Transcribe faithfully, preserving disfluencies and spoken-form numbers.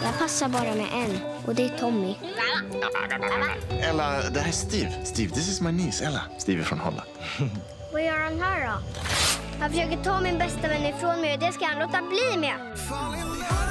Jag passar bara med en, och det är Tommy. Ella, det här är Steve. Steve, this is my niece, Ella. Steve är från Holland. Vad gör han här då? Han försöker ta min bästa vän ifrån mig och det ska han låta bli med.